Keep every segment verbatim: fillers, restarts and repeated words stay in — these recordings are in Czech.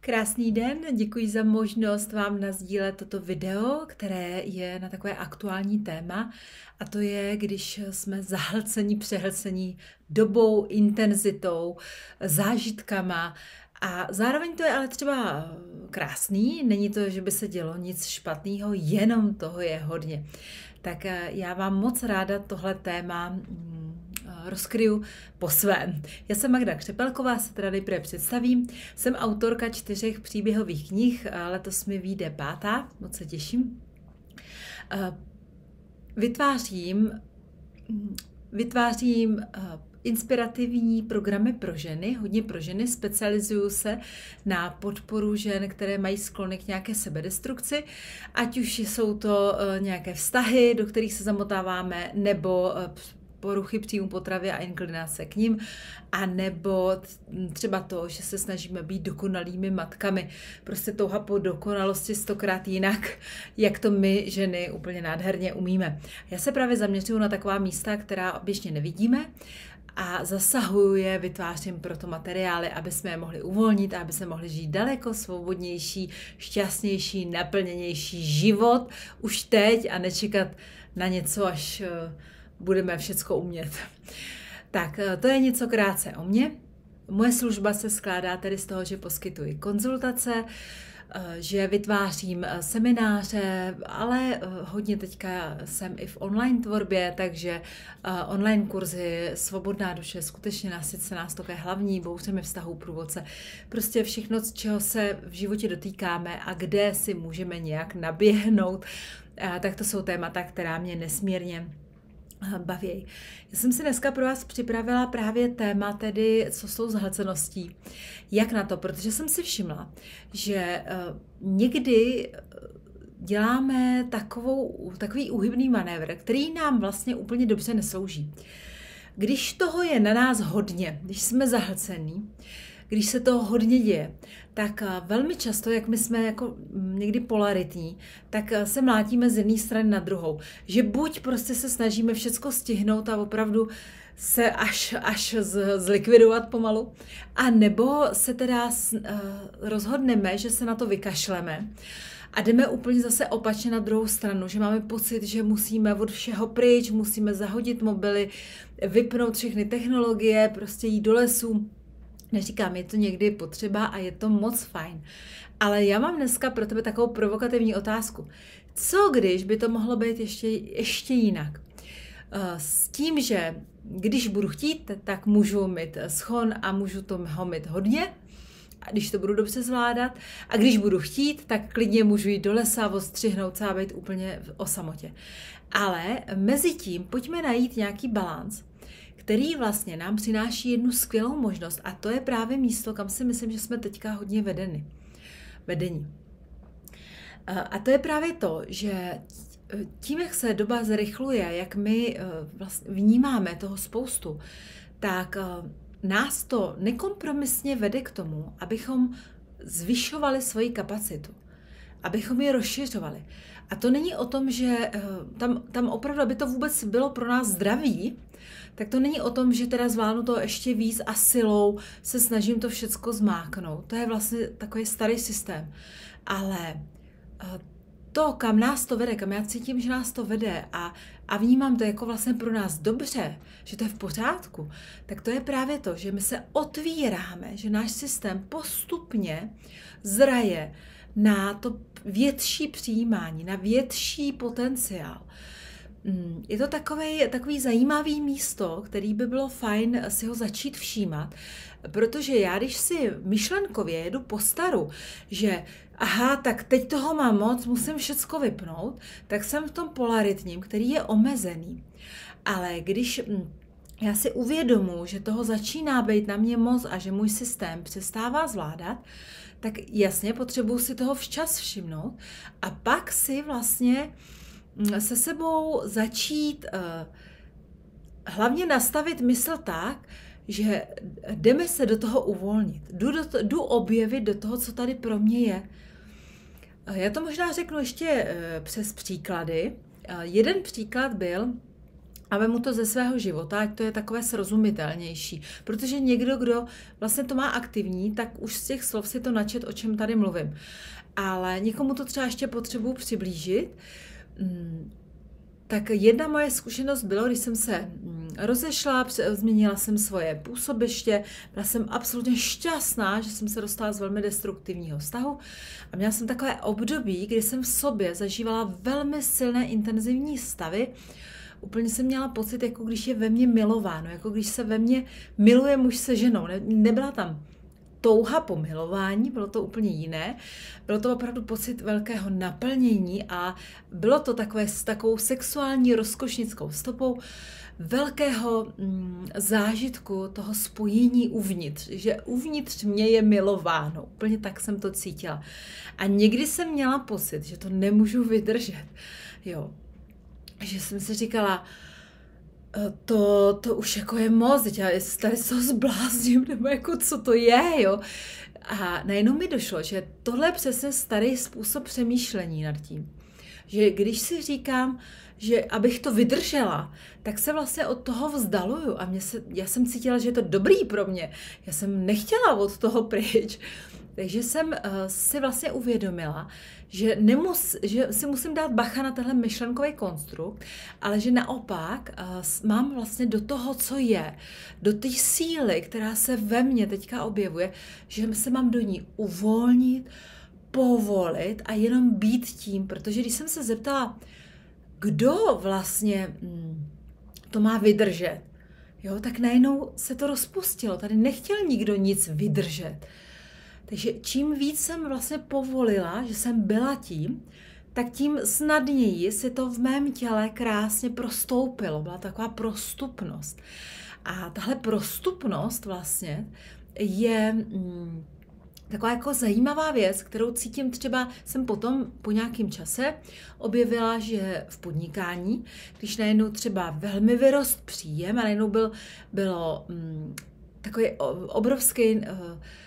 Krásný den, děkuji za možnost vám nasdílet toto video, které je na takové aktuální téma, a to je, když jsme zahlceni, přehlceni dobou, intenzitou, zážitkama, a zároveň to je ale třeba krásný, není to, že by se dělo nic špatného, jenom toho je hodně. Tak já vám moc ráda tohle téma rozkryju po svém. Já jsem Magda Křepelková, se teda nejprve představím. Jsem autorka čtyřech příběhových knih, letos mi vyjde pátá, moc se těším. Vytvářím, vytvářím inspirativní programy pro ženy, hodně pro ženy, specializuju se na podporu žen, které mají sklony k nějaké sebedestrukci, ať už jsou to nějaké vztahy, do kterých se zamotáváme, nebo poruchy příjmu potravy a inklinace k ním, a nebo třeba to, že se snažíme být dokonalými matkami. Prostě touha po dokonalosti stokrát jinak, jak to my ženy úplně nádherně umíme. Já se právě zaměřuju na taková místa, která běžně nevidíme, a zasahuju je, vytvářím proto materiály, aby jsme je mohli uvolnit a aby jsme mohli žít daleko svobodnější, šťastnější, naplněnější život už teď a nečekat na něco, až budeme všecko umět. Tak to je něco krátce o mně. Moje služba se skládá tedy z toho, že poskytuji konzultace, že vytvářím semináře, ale hodně teďka jsem i v online tvorbě, takže online kurzy, Svobodná duše, skutečně nasyce nás to je hlavní, bouřemi vztahů průvodce. Prostě všechno, z čeho se v životě dotýkáme a kde si můžeme nějak naběhnout, tak to jsou témata, která mě nesmírně baví. Já jsem si dneska pro vás připravila právě téma, tedy co s tou zhlceností. Jak na to? Protože jsem si všimla, že někdy děláme takovou, takový úhybný manévr, který nám vlastně úplně dobře neslouží. Když toho je na nás hodně, když jsme zahlcení, když se toho hodně děje, tak velmi často, jak my jsme jako někdy polaritní, tak se mlátíme z jedné strany na druhou. Že buď prostě se snažíme všecko stihnout a opravdu se až, až z, zlikvidovat pomalu, a nebo se teda rozhodneme, že se na to vykašleme a jdeme úplně zase opačně na druhou stranu, že máme pocit, že musíme od všeho pryč, musíme zahodit mobily, vypnout všechny technologie, prostě jít do lesu. Neříkám, je to někdy potřeba a je to moc fajn. Ale já mám dneska pro tebe takovou provokativní otázku. Co když by to mohlo být ještě, ještě jinak? S tím, že když budu chtít, tak můžu mít schon a můžu toho mít hodně, a když to budu dobře zvládat. A když budu chtít, tak klidně můžu jít do lesa, ostřihnout se a být úplně o samotě. Ale mezi tím pojďme najít nějaký balanc, který vlastně nám přináší jednu skvělou možnost, a to je právě místo, kam si myslím, že jsme teďka hodně vedeni. vedení. A to je právě to, že tím, jak se doba zrychluje, jak my vlastně vnímáme toho spoustu, tak nás to nekompromisně vede k tomu, abychom zvyšovali svoji kapacitu, abychom ji rozšiřovali. A to není o tom, že tam, tam opravdu, aby to vůbec bylo pro nás zdravý, tak to není o tom, že teda zvládnu to ještě víc a silou se snažím to všecko zmáknout. To je vlastně takový starý systém. Ale to, kam nás to vede, kam já cítím, že nás to vede a, a vnímám to jako vlastně pro nás dobře, že to je v pořádku, tak to je právě to, že my se otvíráme, že náš systém postupně zraje na to větší přijímání, na větší potenciál. Je to takový, takový zajímavý místo, který by bylo fajn si ho začít všímat, protože já, když si myšlenkově jedu po staru, že aha, tak teď toho mám moc, musím všecko vypnout, tak jsem v tom polaritním, který je omezený. Ale když já si uvědomuji, že toho začíná být na mě moc a že můj systém přestává zvládat, tak jasně potřebuji si toho včas všimnout a pak si vlastně se sebou začít uh, hlavně nastavit mysl tak, že jdeme se do toho uvolnit. Jdu, do to, jdu objevit do toho, co tady pro mě je. Já to možná řeknu ještě uh, přes příklady. Uh, jeden příklad byl, A vemu to ze svého života, ať to je takové srozumitelnější. Protože někdo, kdo vlastně to má aktivní, tak už z těch slov si to načet, o čem tady mluvím. Ale někomu to třeba ještě potřebuji přiblížit. Tak jedna moje zkušenost bylo, když jsem se rozešla, změnila jsem svoje působiště, byla jsem absolutně šťastná, že jsem se dostala z velmi destruktivního vztahu a měla jsem takové období, kdy jsem v sobě zažívala velmi silné intenzivní stavy. Úplně jsem měla pocit, jako když je ve mně milováno, jako když se ve mně miluje muž se ženou. Ne, nebyla tam touha po milování, bylo to úplně jiné. Bylo to opravdu pocit velkého naplnění a bylo to takové s takovou sexuální rozkošnickou stopou velkého mm, zážitku toho spojení uvnitř, že uvnitř mě je milováno. Úplně tak jsem to cítila. A někdy jsem měla pocit, že to nemůžu vydržet. Jo. Že jsem si říkala, to, to už jako je moc, teď já tady se ho zblázním, nebo jako co to je, jo. A najednou mi došlo, že tohle je přesně starý způsob přemýšlení nad tím. Že když si říkám, že abych to vydržela, tak se vlastně od toho vzdaluju a mě se, já jsem cítila, že je to dobrý pro mě. Já jsem nechtěla od toho pryč. Takže jsem uh, si vlastně uvědomila, že, nemus, že si musím dát bacha na tenhle myšlenkový konstrukt, ale že naopak uh, mám vlastně do toho, co je, do té síly, která se ve mně teďka objevuje, že se mám do ní uvolnit, povolit a jenom být tím, protože když jsem se zeptala, kdo vlastně hm, to má vydržet, jo, tak najednou se to rozpustilo. Tady nechtěl nikdo nic vydržet. Takže čím víc jsem vlastně povolila, že jsem byla tím, tak tím snadněji se to v mém těle krásně prostoupilo. Byla taková prostupnost. A tahle prostupnost vlastně je mm, taková jako zajímavá věc, kterou cítím třeba, jsem potom po nějakém čase objevila, že v podnikání, když najednou třeba velmi vyrost příjem a najednou byl, bylo mm, takový obrovský uh,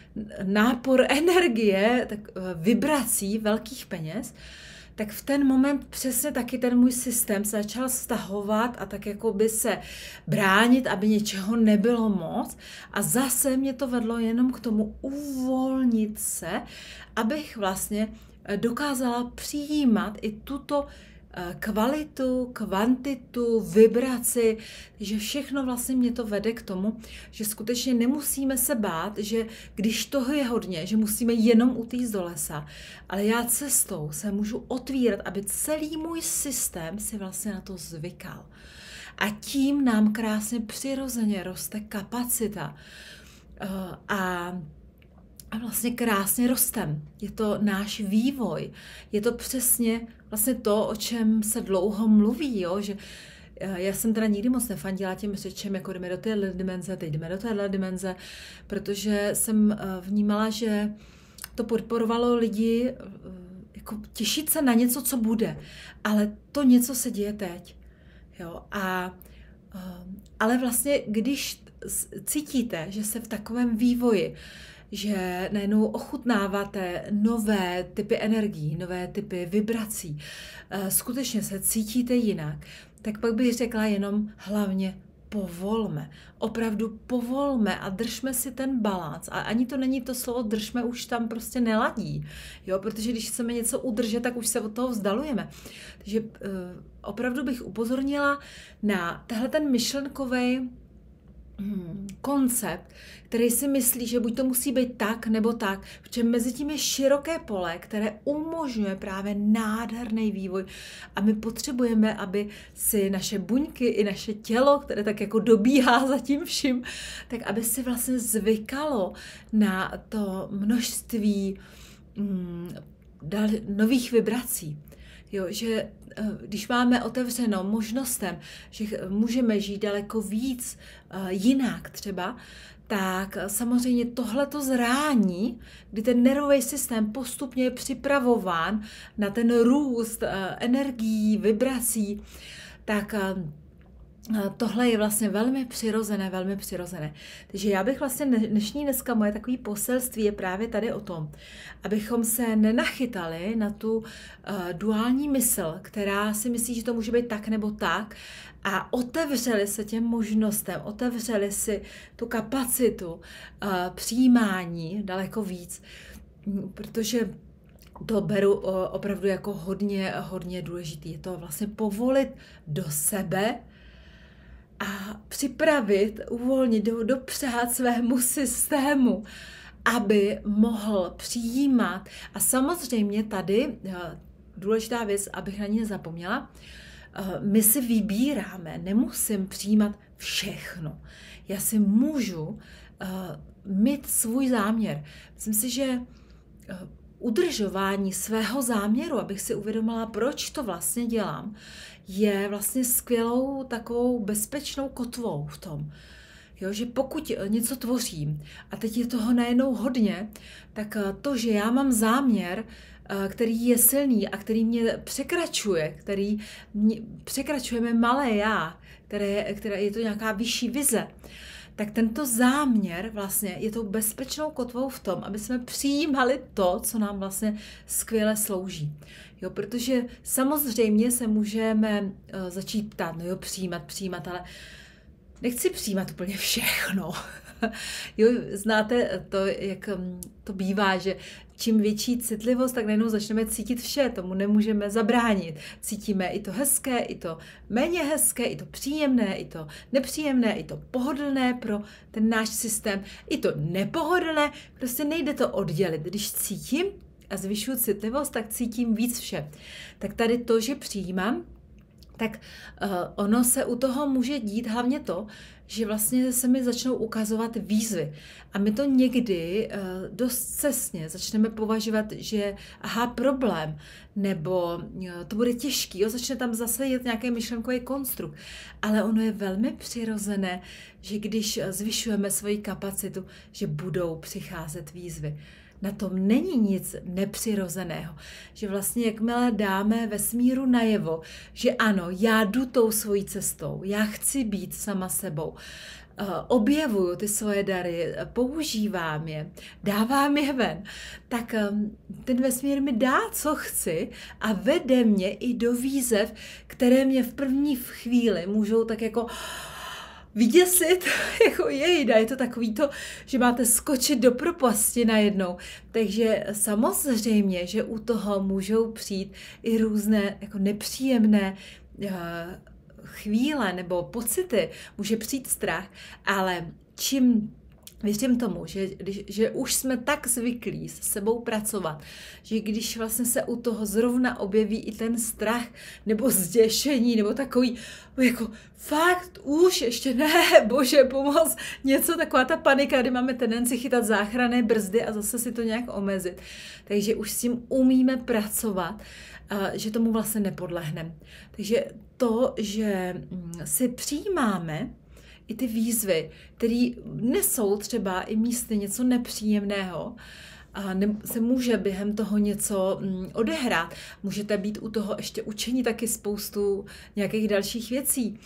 nápor energie, tak vibrací velkých peněz, tak v ten moment přesně taky ten můj systém se začal stahovat a tak jako by se bránit, aby něčeho nebylo moc. A zase mě to vedlo jenom k tomu uvolnit se, abych vlastně dokázala přijímat i tuto kvalitu, kvantitu, vibraci, že všechno vlastně mě to vede k tomu, že skutečně nemusíme se bát, že když toho je hodně, že musíme jenom utíct do lesa, ale já cestou se můžu otvírat, aby celý můj systém si vlastně na to zvykal. A tím nám krásně přirozeně roste kapacita. A A vlastně krásně rostem. Je to náš vývoj. Je to přesně vlastně to, o čem se dlouho mluví, jo? Že já jsem teda nikdy moc nefandila těm řečem, jako jdeme do téhle dimenze, teď jdeme do téhle dimenze, protože jsem vnímala, že to podporovalo lidi jako těšit se na něco, co bude. Ale to něco se děje teď. Jo? A, ale vlastně, když cítíte, že se v takovém vývoji, že najednou ochutnáváte nové typy energií, nové typy vibrací, skutečně se cítíte jinak, tak pak bych řekla jenom hlavně povolme. Opravdu povolme a držme si ten balanc. A ani to není to slovo držme, už tam prostě neladí. Jo? Protože když chceme něco udržet, tak už se od toho vzdalujeme. Takže uh, opravdu bych upozornila na tehle ten myšlenkový Hmm, koncept, který si myslí, že buď to musí být tak, nebo tak, protože mezi tím je široké pole, které umožňuje právě nádherný vývoj a my potřebujeme, aby si naše buňky i naše tělo, které tak jako dobíhá za tím vším, tak aby si vlastně zvykalo na to množství hmm, dal, nových vibrací. Jo, že když máme otevřeno možnostem, že můžeme žít daleko víc jinak třeba, tak samozřejmě tohleto zrání, kdy ten nervový systém postupně je připravován na ten růst energií, vibrací, tak tohle je vlastně velmi přirozené, velmi přirozené. Takže já bych vlastně dnešní dneska moje takové poselství je právě tady o tom, abychom se nenachytali na tu uh, duální mysl, která si myslí, že to může být tak nebo tak, a otevřeli se těm možnostem, otevřeli si tu kapacitu uh, přijímání daleko víc, protože to beru uh, opravdu jako hodně, hodně důležitý. Je to vlastně povolit do sebe a připravit, uvolnit, do, dopřát svému systému, aby mohl přijímat. A samozřejmě tady důležitá věc, abych na ní nezapomněla, my si vybíráme, nemusím přijímat všechno. Já si můžu mít svůj záměr. Myslím si, že udržování svého záměru, abych si uvědomila, proč to vlastně dělám, je vlastně skvělou takovou bezpečnou kotvou v tom. Jo, že pokud něco tvořím a teď je toho najednou hodně, tak to, že já mám záměr, který je silný a který mě překračuje, který mě, překračujeme malé já, které, které je to nějaká vyšší vize, tak tento záměr vlastně je tou bezpečnou kotvou v tom, aby jsme přijímali to, co nám vlastně skvěle slouží. Jo, protože samozřejmě se můžeme uh, začít ptát, no jo, přijímat, přijímat, ale nechci přijímat úplně všechno. Jo, znáte to, jak to bývá, že čím větší citlivost, tak najednou začneme cítit vše, tomu nemůžeme zabránit. Cítíme i to hezké, i to méně hezké, i to příjemné, i to nepříjemné, i to pohodlné pro ten náš systém, i to nepohodlné, prostě nejde to oddělit. Když cítím a zvyšuju citlivost, tak cítím víc vše. Tak tady to, že přijímám, tak uh, ono se u toho může dít hlavně to, že vlastně se mi začnou ukazovat výzvy. A my to někdy uh, dost cestně začneme považovat, že aha, problém, nebo uh, to bude těžký, jo, začne tam zase jet nějaký myšlenkový konstrukt. Ale ono je velmi přirozené, že když zvyšujeme svoji kapacitu, že budou přicházet výzvy. Na tom není nic nepřirozeného, že vlastně jakmile dáme vesmíru najevo, že ano, já jdu tou svojí cestou, já chci být sama sebou, objevuju ty svoje dary, používám je, dávám je ven, tak ten vesmír mi dá, co chci a vede mě i do výzev, které mě v první chvíli můžou tak jako vyděsit, jako jejda, je to takový to, že máte skočit do propasti najednou. Takže samozřejmě, že u toho můžou přijít i různé jako nepříjemné uh, chvíle nebo pocity, může přijít strach, ale čím věřím tomu, že, když, že už jsme tak zvyklí s sebou pracovat, že když vlastně se u toho zrovna objeví i ten strach nebo zděšení nebo takový jako fakt už ještě ne, bože pomoc, něco taková ta panika, kdy máme tendenci chytat záchranné brzdy a zase si to nějak omezit. Takže už s tím umíme pracovat, že tomu vlastně nepodlehneme. Takže to, že si přijímáme i ty výzvy, které nesou třeba i místy něco nepříjemného, a ne, se může během toho něco mm, odehrát. Můžete být u toho ještě učení taky spoustu nějakých dalších věcí.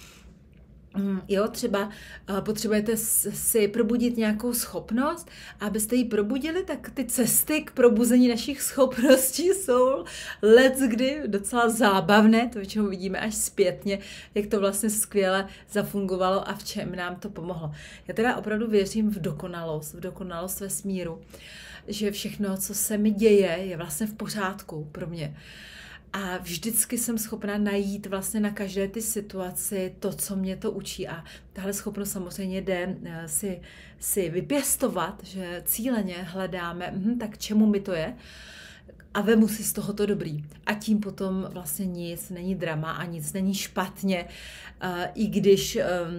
Mm, jo, třeba uh, potřebujete si probudit nějakou schopnost a abyste ji probudili, tak ty cesty k probuzení našich schopností jsou leckdy docela zábavné, to většinou vidíme až zpětně, jak to vlastně skvěle zafungovalo a v čem nám to pomohlo. Já teda opravdu věřím v dokonalost, v dokonalost vesmíru, že všechno, co se mi děje, je vlastně v pořádku pro mě. A vždycky jsem schopná najít vlastně na každé ty situaci to, co mě to učí. A tahle schopnost samozřejmě jde si, si vypěstovat, že cíleně hledáme, hm, tak čemu mi to je, a vemu si z toho to dobrý. A tím potom vlastně nic není drama a nic není špatně, i když...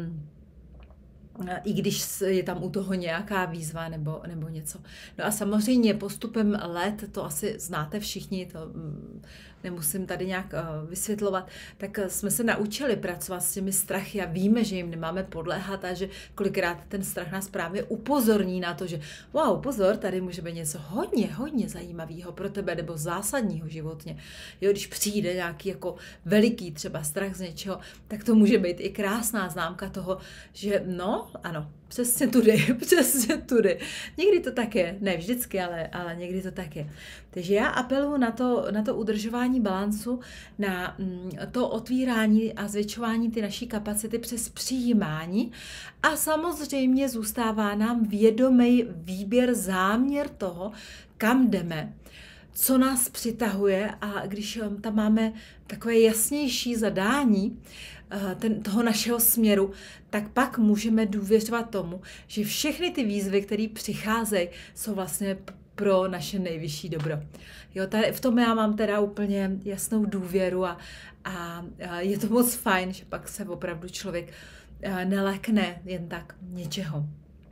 i když je tam u toho nějaká výzva nebo, nebo něco. No a samozřejmě postupem let, to asi znáte všichni, to nemusím tady nějak uh, vysvětlovat, tak uh, jsme se naučili pracovat s těmi strachy a víme, že jim nemáme podléhat a že kolikrát ten strach nás právě upozorní na to, že wow, pozor, tady může být něco hodně, hodně zajímavého pro tebe nebo zásadního životně. Jo, když přijde nějaký jako veliký třeba strach z něčeho, tak to může být i krásná známka toho, že no, ano, přesně tudy, přesně tudy. Někdy to tak je, ne vždycky, ale, ale někdy to tak je. Takže já apeluji na to, na to udržování balancu, na to otvírání a zvětšování ty naší kapacity přes přijímání a samozřejmě zůstává nám vědomý výběr, záměr toho, kam jdeme, co nás přitahuje a když tam máme takové jasnější zadání ten, toho našeho směru, tak pak můžeme důvěřovat tomu, že všechny ty výzvy, které přicházejí, jsou vlastně pro naše nejvyšší dobro. Jo, tady, v tom já mám teda úplně jasnou důvěru a, a, a je to moc fajn, že pak se opravdu člověk nelekne jen tak něčeho.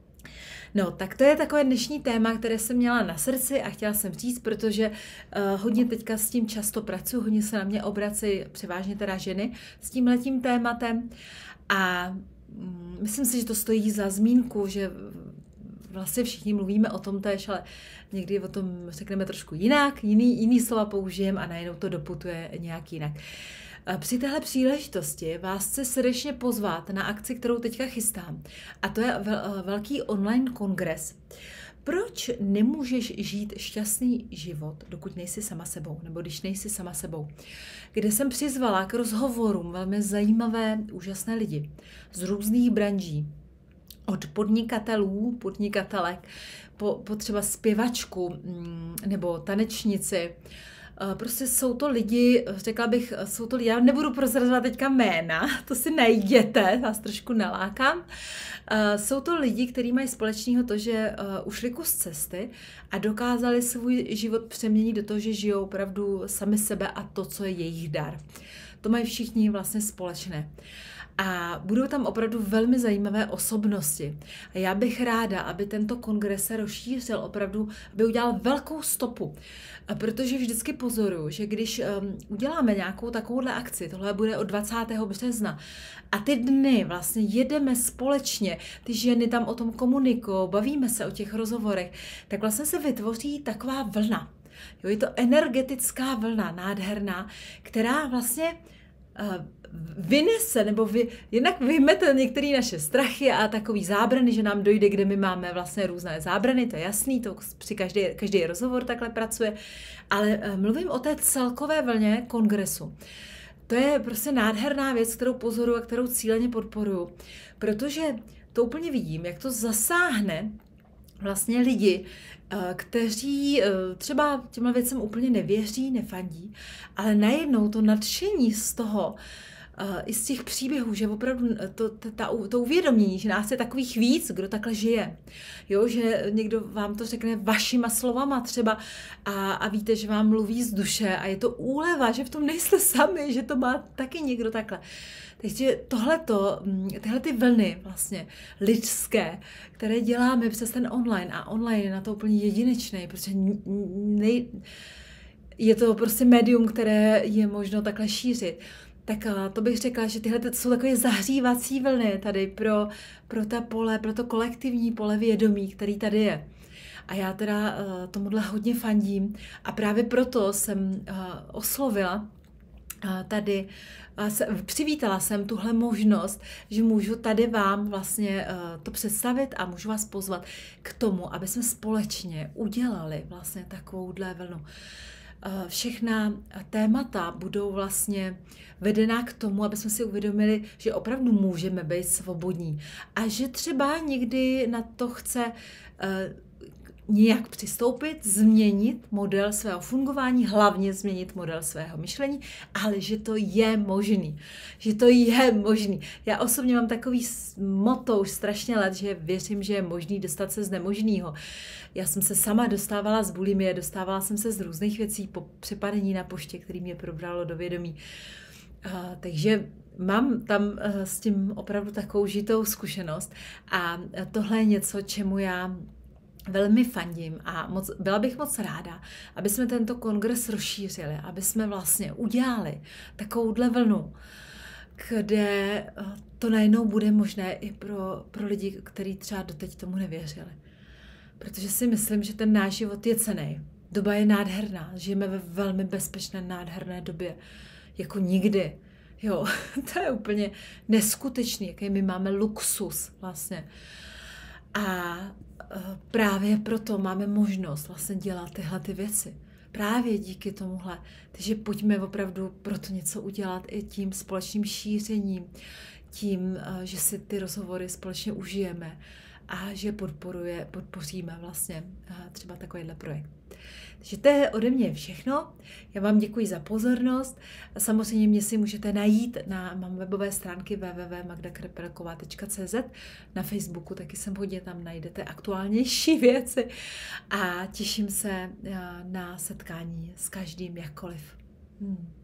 No, tak to je takové dnešní téma, které jsem měla na srdci a chtěla jsem říct, protože uh, hodně teďka s tím často pracuji, hodně se na mě obracejí převážně teda ženy s tímhletím tématem a um, myslím si, že to stojí za zmínku, že vlastně všichni mluvíme o tom též, ale někdy o tom řekneme trošku jinak, jiný, jiný slova použijeme a najednou to doputuje nějak jinak. Při téhle příležitosti vás chci srdečně pozvat na akci, kterou teďka chystám. A to je velký online kongres. Proč nemůžeš žít šťastný život, dokud nejsi sama sebou, nebo když nejsi sama sebou? Kde jsem přizvala k rozhovorům velmi zajímavé, úžasné lidi z různých branží. Od podnikatelů, podnikatelek, po, po třeba zpěvačku nebo tanečnici. Prostě jsou to lidi, řekla bych, jsou to lidi, já nebudu prozrazovat teďka jména, to si najděte, vás trošku nalákám. Jsou to lidi, kteří mají společného to, že ušli kus cesty a dokázali svůj život přeměnit do toho, že žijou opravdu sami sebe a to, co je jejich dar. To mají všichni vlastně společné. A budou tam opravdu velmi zajímavé osobnosti. A já bych ráda, aby tento kongres se rozšířil opravdu, aby udělal velkou stopu. A protože vždycky pozoruju, že když um, uděláme nějakou takovouhle akci, tohle bude od dvacátého března, a ty dny vlastně jedeme společně, ty ženy tam o tom komunikují, bavíme se o těch rozhovorech, tak vlastně se vytvoří taková vlna. Jo, je to energetická vlna, nádherná, která vlastně uh, vynese, nebo vy, jednak vymete některé naše strachy a takový zábrany, že nám dojde, kde my máme vlastně různé zábrany, to je jasný, to při každý, každý rozhovor takhle pracuje, ale uh, mluvím o té celkové vlně kongresu. To je prostě nádherná věc, kterou pozoruju a kterou cíleně podporuju, protože to úplně vidím, jak to zasáhne vlastně lidi, kteří třeba těmhle věcem úplně nevěří, nefandí, ale najednou to nadšení z toho, i z těch příběhů, že opravdu to, ta, to uvědomění, že nás je takových víc, kdo takhle žije. Jo, že někdo vám to řekne vašima slovama třeba a, a víte, že vám mluví z duše a je to úleva, že v tom nejste sami, že to má taky někdo takhle. Takže tohleto, tyhle ty vlny vlastně lidské, které děláme přes ten online a online je na to úplně jedinečný, protože nej, je to prostě médium, které je možno takhle šířit. Tak to bych řekla, že tyhle jsou takové zahřívací vlny tady pro, pro ta pole, pro to kolektivní pole vědomí, který tady je. A já teda tomuhle hodně fandím a právě proto jsem oslovila tady, přivítala jsem tuhle možnost, že můžu tady vám vlastně to představit a můžu vás pozvat k tomu, aby jsme společně udělali vlastně takovouhle vlnu. Všechna témata budou vlastně vedená k tomu, aby jsme si uvědomili, že opravdu můžeme být svobodní a že třeba někdy na to chce nějak přistoupit, změnit model svého fungování, hlavně změnit model svého myšlení, ale že to je možný. Že to je možný. Já osobně mám takový motto už strašně let, že věřím, že je možný dostat se z nemožného. Já jsem se sama dostávala z bulimie, dostávala jsem se z různých věcí po přepadení na poště, který mě probralo do vědomí. Uh, takže mám tam uh, s tím opravdu takovou žitou zkušenost a tohle je něco, čemu já velmi fandím a moc, byla bych moc ráda, aby jsme tento kongres rozšířili, aby jsme vlastně udělali takovouhle vlnu, kde to najednou bude možné i pro, pro lidi, kteří třeba doteď tomu nevěřili. Protože si myslím, že ten náš život je cenný. Doba je nádherná, žijeme ve velmi bezpečné, nádherné době, jako nikdy. Jo, to je úplně neskutečný, jaký my máme luxus vlastně. A právě proto máme možnost vlastně dělat tyhle ty věci. Právě díky tomuhle. Takže pojďme opravdu proto něco udělat i tím společným šířením, tím, že si ty rozhovory společně užijeme a že podporuje, podpoříme vlastně třeba takovýhle projekt. Takže to je ode mě všechno. Já vám děkuji za pozornost. Samozřejmě mě si můžete najít na mám webové stránky w w w tečka magda krepelková tečka c z. Na Facebooku taky jsem hodně, tam najdete aktuálnější věci. A těším se na setkání s každým jakkoliv. Hmm.